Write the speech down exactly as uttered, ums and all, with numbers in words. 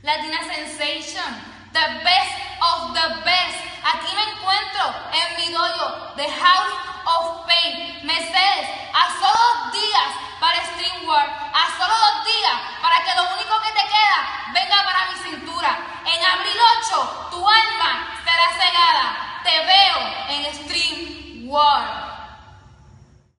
Latina Sensation, the best of the best. Aquí me encuentro en